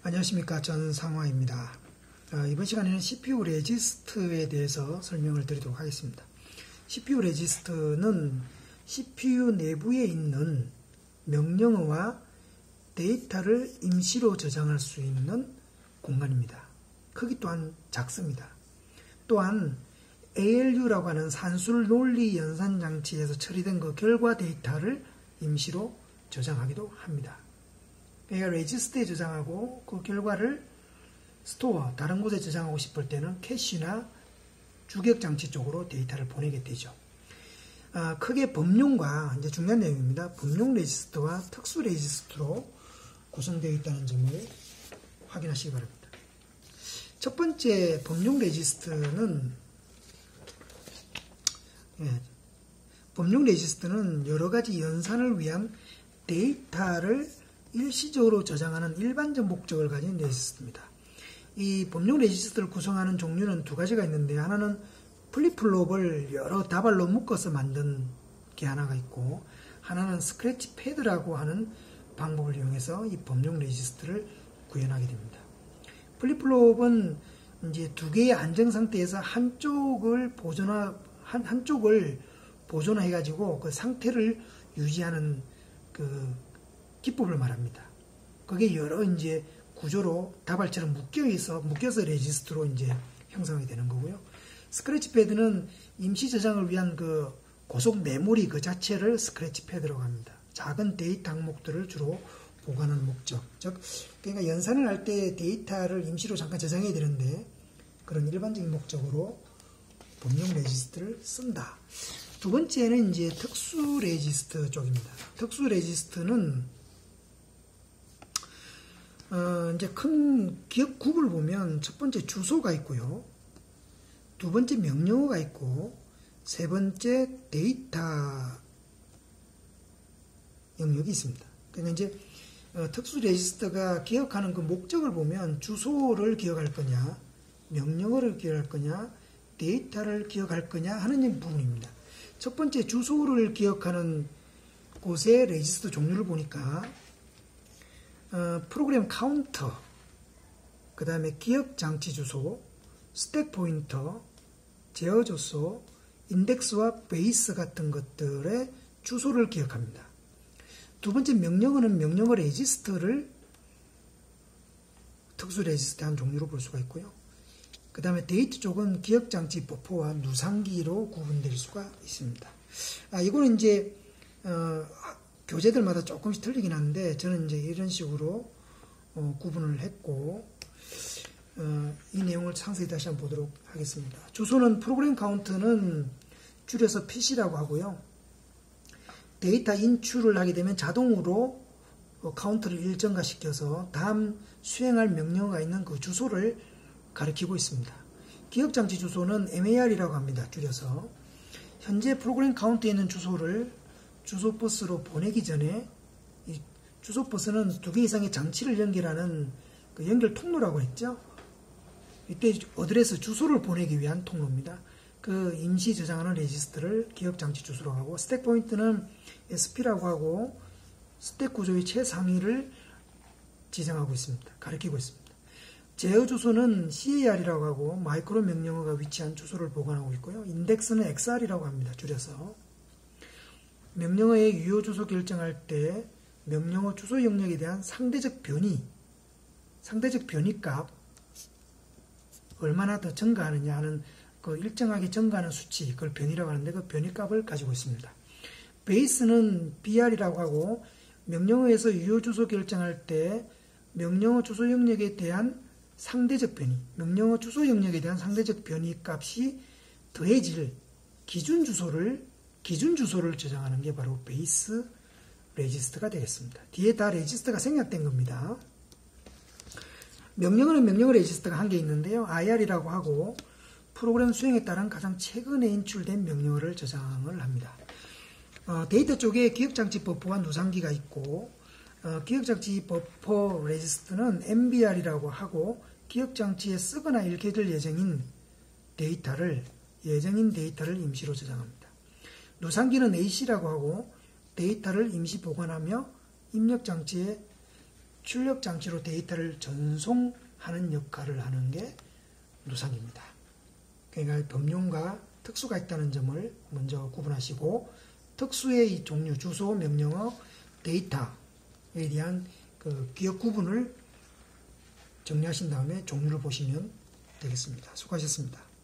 안녕하십니까. 전상화입니다. 이번 시간에는 CPU 레지스트에 대해서 설명을 드리도록 하겠습니다. CPU 레지스트는 CPU 내부에 있는 명령어와 데이터를 임시로 저장할 수 있는 공간입니다. 크기 또한 작습니다. 또한 ALU라고 하는 산술 논리 연산 장치에서 처리된 그 결과 데이터를 임시로 저장하기도 합니다. 그러니까 레지스트에 저장하고 그 결과를 스토어, 다른 곳에 저장하고 싶을 때는 캐시나 주격 장치 쪽으로 데이터를 보내게 되죠. 크게 범용과 이제 중요한 내용입니다. 범용 레지스트와 특수 레지스트로 구성되어 있다는 점을 확인하시기 바랍니다. 첫 번째 범용 레지스트는 범용 레지스트는 여러 가지 연산을 위한 데이터를 일시적으로 저장하는 일반적 목적을 가진 레지스트입니다. 이 범용 레지스트를 구성하는 종류는 두 가지가 있는데, 하나는 플립플롭을 여러 다발로 묶어서 만든 게 하나가 있고, 하나는 스크래치 패드라고 하는 방법을 이용해서 이 범용 레지스트를 구현하게 됩니다. 플립플롭은 이제 두 개의 안정 상태에서 한쪽을 보존해가지고 그 상태를 유지하는 그 기법을 말합니다. 그게 여러 이제 구조로 다발처럼 묶여서 레지스트로 이제 형성이 되는 거고요. 스크래치 패드는 임시 저장을 위한 그 고속 메모리 그 자체를 스크래치 패드라고 합니다. 작은 데이터 항목들을 주로 보관하는 목적. 즉, 그러니까 연산을 할 때 데이터를 임시로 잠깐 저장해야 되는데, 그런 일반적인 목적으로 범용 레지스트를 쓴다. 두 번째는 이제 특수 레지스트 쪽입니다. 특수 레지스트는 이제 큰 기억국을 보면 첫 번째 주소가 있고요. 두 번째 명령어가 있고, 세 번째 데이터 영역이 있습니다. 그러니까 이제 특수 레지스트가 기억하는 그 목적을 보면 주소를 기억할 거냐, 명령어를 기억할 거냐, 데이터를 기억할 거냐 하는 부분입니다. 첫 번째 주소를 기억하는 곳의 레지스트 종류를 보니까 프로그램 카운터, 그 다음에 기억 장치 주소, 스택 포인터, 제어 주소, 인덱스와 베이스 같은 것들의 주소를 기억합니다. 두 번째 명령어는 명령어 레지스트를 특수 레지스트 한 종류로 볼 수가 있고요. 그 다음에 데이터 쪽은 기억 장치 버퍼와 누상기로 구분될 수가 있습니다. 이거는 이제 교재들마다 조금씩 틀리긴 한데, 저는 이제 이런 식으로 구분을 했고, 이 내용을 상세히 다시 한번 보도록 하겠습니다. 주소는 프로그램 카운트는 줄여서 PC라고 하고요. 데이터 인출을 하게 되면 자동으로 카운트를 일정화 시켜서 다음 수행할 명령어가 있는 그 주소를 가리키고 있습니다. 기억장치 주소는 MAR이라고 합니다. 줄여서. 현재 프로그램 카운트에 있는 주소를 주소 버스로 보내기 전에, 이 주소 버스는 두 개 이상의 장치를 연결하는 그 연결 통로라고 했죠. 이때 어드레스 주소를 보내기 위한 통로입니다. 그 임시 저장하는 레지스트를 기억 장치 주소로 하고, 스택 포인트는 SP라고 하고 스택 구조의 최상위를 지정하고 있습니다. 가리키고 있습니다. 제어 주소는 CAR이라고 하고 마이크로 명령어가 위치한 주소를 보관하고 있고요. 인덱스는 XR이라고 합니다. 줄여서. 명령어의 유효 주소 결정할 때 명령어 주소 영역에 대한 상대적 변이 값 얼마나 더 증가하느냐 하는 그 일정하게 증가하는 수치, 그걸 변이라고 하는데 그 변이 값을 가지고 있습니다. 베이스는 BR이라고 하고 명령어에서 유효 주소 결정할 때 명령어 주소 영역에 대한 상대적 변이, 명령어 주소 영역에 대한 상대적 변이 값이 더해질 기준 주소를 저장하는 게 바로 베이스 레지스트가 되겠습니다. 뒤에 다 레지스트가 생략된 겁니다. 명령어는 명령어 레지스트가 한 개 있는데요. IR이라고 하고 프로그램 수행에 따른 가장 최근에 인출된 명령어를 저장을 합니다. 데이터 쪽에 기억장치 버퍼와 누상기가 있고, 기억장치 버퍼 레지스트는 MBR이라고 하고 기억장치에 쓰거나 읽혀질 예정인 데이터를 임시로 저장합니다. 누상기는 AC라고 하고 데이터를 임시 보관하며 입력장치에 출력 장치로 데이터를 전송하는 역할을 하는 게 누상입니다. 그러니까 범용과 특수가 있다는 점을 먼저 구분하시고 특수의 이 종류, 주소, 명령어, 데이터에 대한 그 기억 구분을 정리하신 다음에 종류를 보시면 되겠습니다. 수고하셨습니다.